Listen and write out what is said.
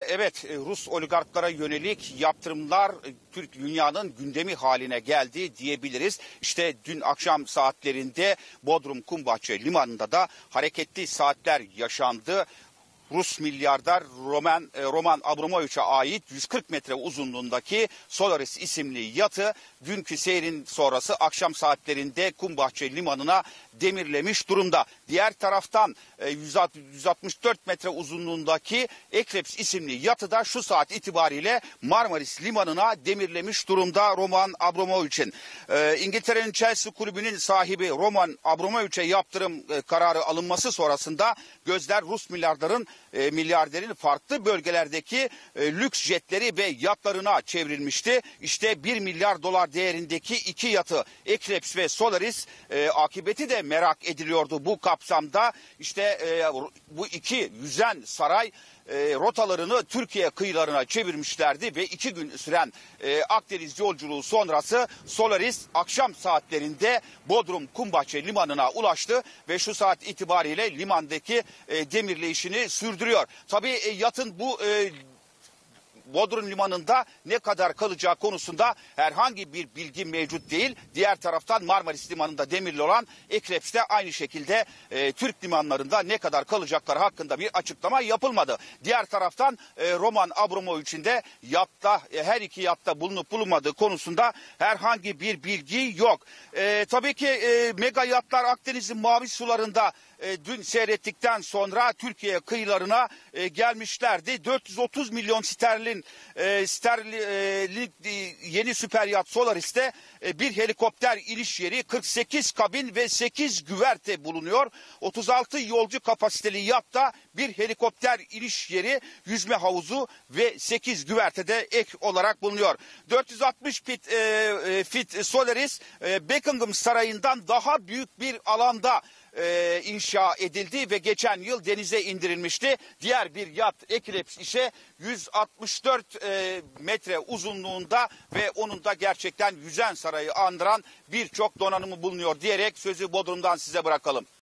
Evet, Rus oligarklara yönelik yaptırımlar dünyanın gündemi haline geldi diyebiliriz. İşte dün akşam saatlerinde Bodrum Kumbahçe Limanı'nda da hareketli saatler yaşandı. Rus milyarder Roman Abramovich'e ait 140 metre uzunluğundaki Solaris isimli yatı dünkü seyrin sonrası akşam saatlerinde Kumbahçe Limanı'na demirlemiş durumda. Diğer taraftan 164 metre uzunluğundaki Ekreps isimli yatı da şu saat itibariyle Marmaris Limanı'na demirlemiş durumda Roman Abramovich'in. İngiltere'nin Chelsea kulübünün sahibi Roman Abramovich'e yaptırım kararı alınması sonrasında gözler Rus milyarderin farklı bölgelerdeki lüks jetleri ve yatlarına çevrilmişti. İşte 1 milyar dolar değerindeki iki yatı Ekreps ve Solaris akıbeti de merak ediliyordu bu kapsamda. İşte bu iki yüzen saray rotalarını Türkiye kıyılarına çevirmişlerdi ve 2 gün süren Akdeniz yolculuğu sonrası Solaris akşam saatlerinde Bodrum Kumbahçe Limanı'na ulaştı ve şu saat itibariyle limandaki demirleyişini sürdürüyor. Tabii yatın bu Bodrum Limanı'nda ne kadar kalacağı konusunda herhangi bir bilgi mevcut değil. Diğer taraftan Marmaris Limanı'nda demirli olan Ekreps de aynı şekilde Türk limanlarında ne kadar kalacakları hakkında bir açıklama yapılmadı. Diğer taraftan Roman Abramovich'in de yatta her iki yatta bulunup bulunmadığı konusunda herhangi bir bilgi yok. Tabii ki mega yatlar Akdeniz'in mavi sularında dün seyrettikten sonra Türkiye kıyılarına gelmişlerdi. 430 milyon sterlin yeni süper yat Solaris'te bir helikopter iniş yeri, 48 kabin ve 8 güverte bulunuyor. 36 yolcu kapasiteli yatta bir helikopter iniş yeri, yüzme havuzu ve 8 güverte de ek olarak bulunuyor. 460 fit Solaris Buckingham Sarayı'ndan daha büyük bir alanda inşa edildi ve geçen yıl denize indirilmişti. Diğer bir yat Ekreps ise 164 metre uzunluğunda ve onun da gerçekten yüzen sarayı andıran birçok donanımı bulunuyor diyerek sözü Bodrum'dan size bırakalım.